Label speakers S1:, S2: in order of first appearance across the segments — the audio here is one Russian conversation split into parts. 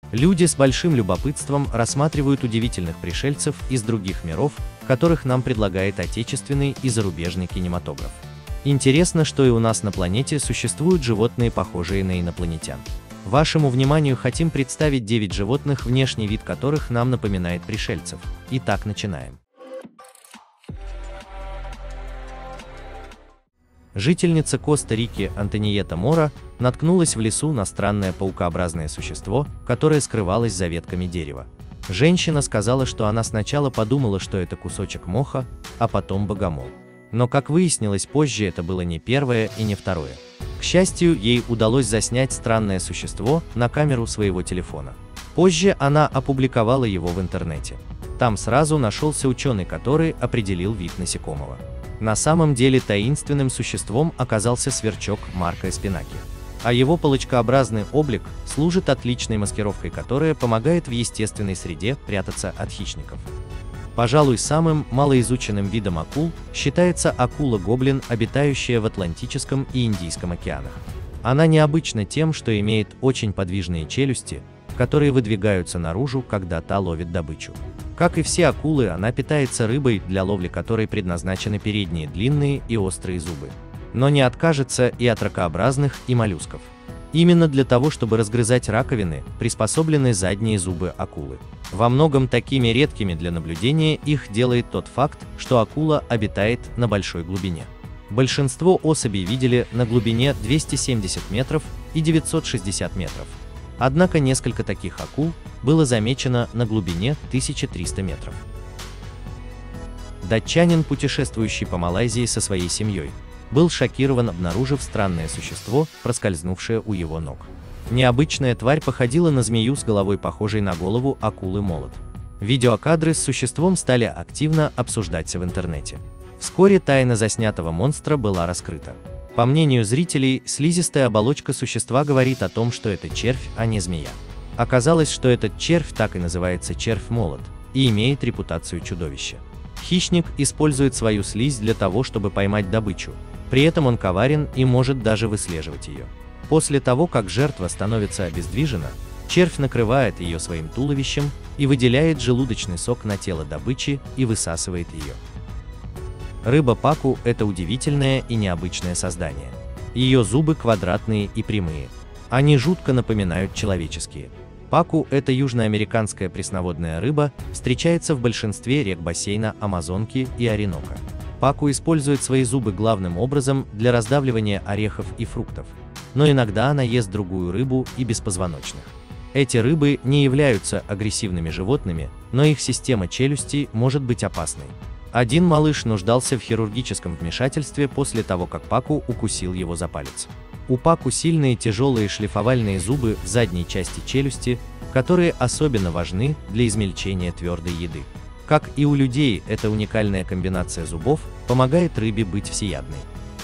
S1: Люди с большим любопытством рассматривают удивительных пришельцев из других миров, которых нам предлагает отечественный и зарубежный кинематограф. Интересно, что и у нас на планете существуют животные, похожие на инопланетян. Вашему вниманию хотим представить 9 животных, внешний вид которых нам напоминает пришельцев. Итак, начинаем. Жительница Коста-Рики Антониета Мора наткнулась в лесу на странное паукообразное существо, которое скрывалось за ветками дерева. Женщина сказала, что она сначала подумала, что это кусочек моха, а потом богомол. Но, как выяснилось позже, это было не первое и не второе. К счастью, ей удалось заснять странное существо на камеру своего телефона. Позже она опубликовала его в интернете. Там сразу нашелся ученый, который определил вид насекомого. На самом деле таинственным существом оказался сверчок Марко Эспинаки. А его палочкообразный облик служит отличной маскировкой, которая помогает в естественной среде прятаться от хищников. Пожалуй, самым малоизученным видом акул считается акула-гоблин, обитающая в Атлантическом и Индийском океанах. Она необычна тем, что имеет очень подвижные челюсти, которые выдвигаются наружу, когда та ловит добычу. Как и все акулы, она питается рыбой, для ловли которой предназначены передние длинные и острые зубы. Но не откажется и от ракообразных и моллюсков. Именно для того, чтобы разгрызать раковины, приспособлены задние зубы акулы. Во многом такими редкими для наблюдения их делает тот факт, что акула обитает на большой глубине. Большинство особей видели на глубине 270 метров и 960 метров. Однако несколько таких акул было замечено на глубине 1300 метров. Датчанин, путешествующий по Малайзии со своей семьей, был шокирован, обнаружив странное существо, проскользнувшее у его ног. Необычная тварь походила на змею с головой, похожей на голову акулы-молот. Видеокадры с существом стали активно обсуждаться в интернете. Вскоре тайна заснятого монстра была раскрыта. По мнению зрителей, слизистая оболочка существа говорит о том, что это червь, а не змея. Оказалось, что этот червь так и называется червь-молот и имеет репутацию чудовища. Хищник использует свою слизь для того, чтобы поймать добычу. При этом он коварен и может даже выслеживать ее. После того, как жертва становится обездвижена, червь накрывает ее своим туловищем и выделяет желудочный сок на тело добычи и высасывает ее. Рыба паку – это удивительное и необычное создание. Ее зубы квадратные и прямые. Они жутко напоминают человеческие. Паку – это южноамериканская пресноводная рыба, встречается в большинстве рек бассейна Амазонки и Оренока. Паку использует свои зубы главным образом для раздавливания орехов и фруктов. Но иногда она ест другую рыбу и беспозвоночных. Эти рыбы не являются агрессивными животными, но их система челюстей может быть опасной. Один малыш нуждался в хирургическом вмешательстве после того, как паку укусил его за палец. У паку сильные тяжелые шлифовальные зубы в задней части челюсти, которые особенно важны для измельчения твердой еды. Как и у людей, эта уникальная комбинация зубов помогает рыбе быть всеядной.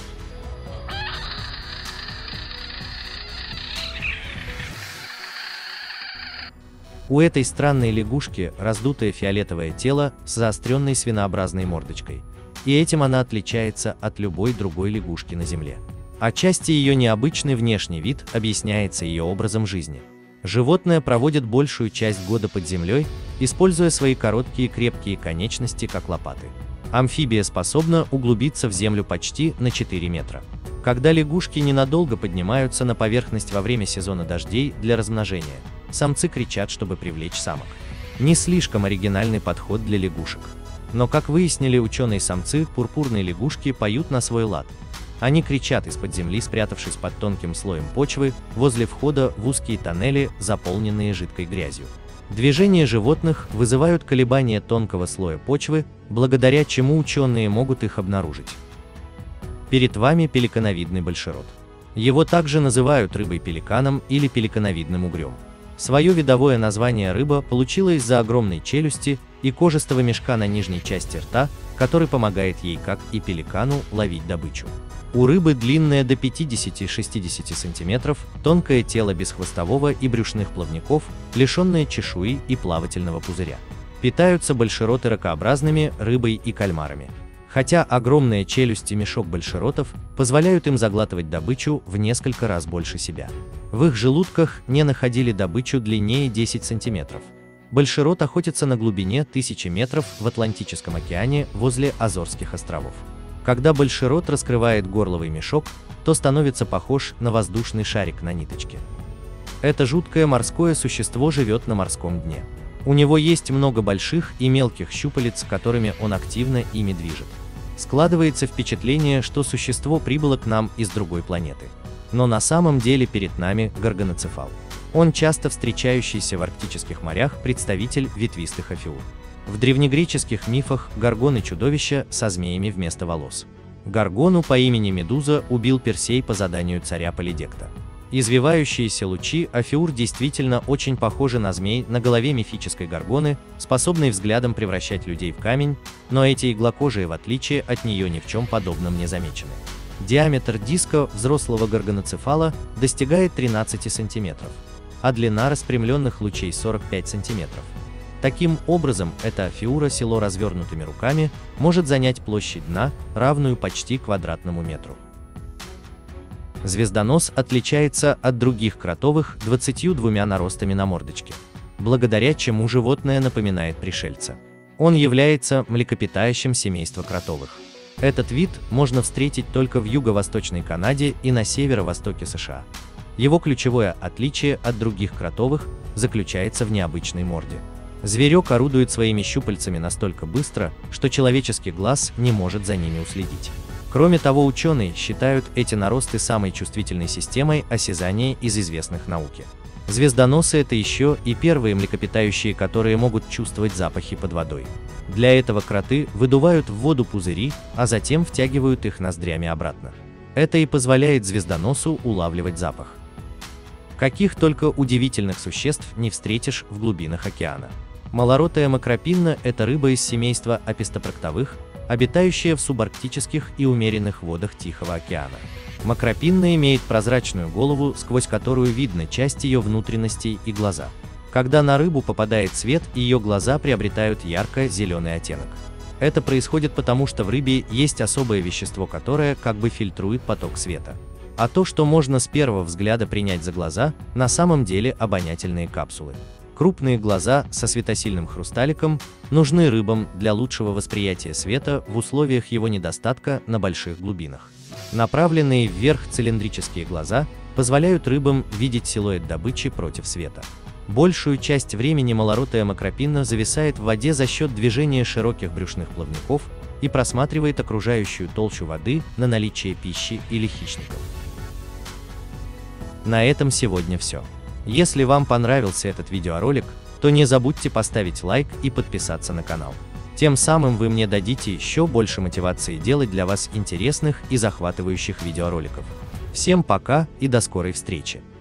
S1: У этой странной лягушки раздутое фиолетовое тело с заостренной свинообразной мордочкой, и этим она отличается от любой другой лягушки на Земле. Отчасти ее необычный внешний вид объясняется ее образом жизни. Животное проводит большую часть года под землей, используя свои короткие крепкие конечности как лопаты. Амфибия способна углубиться в землю почти на 4 метра. Когда лягушки ненадолго поднимаются на поверхность во время сезона дождей для размножения, самцы кричат, чтобы привлечь самок. Не слишком оригинальный подход для лягушек. Но, как выяснили ученые, самцы пурпурной лягушки поют на свой лад. Они кричат из-под земли, спрятавшись под тонким слоем почвы, возле входа в узкие тоннели, заполненные жидкой грязью. Движения животных вызывают колебания тонкого слоя почвы, благодаря чему ученые могут их обнаружить. Перед вами пеликановидный большерот. Его также называют рыбой-пеликаном или пеликановидным угрем. Свое видовое название рыба получила из-за огромной челюсти и кожистого мешка на нижней части рта, который помогает ей, как и пеликану, ловить добычу. У рыбы длинное до 50-60 см, тонкое тело без хвостового и брюшных плавников, лишенное чешуи и плавательного пузыря. Питаются большероты ракообразными, рыбой и кальмарами. Хотя огромная челюсть и мешок большеротов позволяют им заглатывать добычу в несколько раз больше себя. В их желудках не находили добычу длиннее 10 сантиметров. Большерот охотится на глубине 1000 метров в Атлантическом океане возле Азорских островов. Когда большерот раскрывает горловый мешок, то становится похож на воздушный шарик на ниточке. Это жуткое морское существо живет на морском дне. У него есть много больших и мелких щупалец, которыми он активно ими движет. Складывается впечатление, что существо прибыло к нам из другой планеты. Но на самом деле перед нами горгоноцефал. Он часто встречающийся в арктических морях представитель ветвистых афиур. В древнегреческих мифах горгоны чудовища со змеями вместо волос. Горгону по имени Медуза убил Персей по заданию царя Полидекта. Извивающиеся лучи афиур действительно очень похожи на змей на голове мифической горгоны, способной взглядом превращать людей в камень, но эти иглокожие, в отличие от нее, ни в чем подобном не замечены. Диаметр диска взрослого горгоноцефала достигает 13 сантиметров, а длина распрямленных лучей 45 сантиметров. Таким образом, эта афиура село развернутыми руками может занять площадь дна, равную почти квадратному метру. Звездонос отличается от других кротовых 22 наростами на мордочке, благодаря чему животное напоминает пришельца. Он является млекопитающим семейства кротовых. Этот вид можно встретить только в юго-восточной Канаде и на северо-востоке США. Его ключевое отличие от других кротовых заключается в необычной морде. Зверек орудует своими щупальцами настолько быстро, что человеческий глаз не может за ними уследить. Кроме того, ученые считают эти наросты самой чувствительной системой осязания из известных науке. Звездоносы — это еще и первые млекопитающие, которые могут чувствовать запахи под водой. Для этого кроты выдувают в воду пузыри, а затем втягивают их ноздрями обратно. Это и позволяет звездоносу улавливать запах. Каких только удивительных существ не встретишь в глубинах океана. Малоротая макропинна – это рыба из семейства апистопроктовых, обитающая в субарктических и умеренных водах Тихого океана. Макропинна имеет прозрачную голову, сквозь которую видно часть ее внутренностей и глаза. Когда на рыбу попадает свет, ее глаза приобретают ярко-зеленый оттенок. Это происходит потому, что в рыбе есть особое вещество, которое как бы фильтрует поток света. А то, что можно с первого взгляда принять за глаза, на самом деле обонятельные капсулы. Крупные глаза со светосильным хрусталиком нужны рыбам для лучшего восприятия света в условиях его недостатка на больших глубинах. Направленные вверх цилиндрические глаза позволяют рыбам видеть силуэт добычи против света. Большую часть времени малоротая макропинна зависает в воде за счет движения широких брюшных плавников и просматривает окружающую толщу воды на наличие пищи или хищников. На этом сегодня все. Если вам понравился этот видеоролик, то не забудьте поставить лайк и подписаться на канал. Тем самым вы мне дадите еще больше мотивации делать для вас интересных и захватывающих видеороликов. Всем пока и до скорой встречи!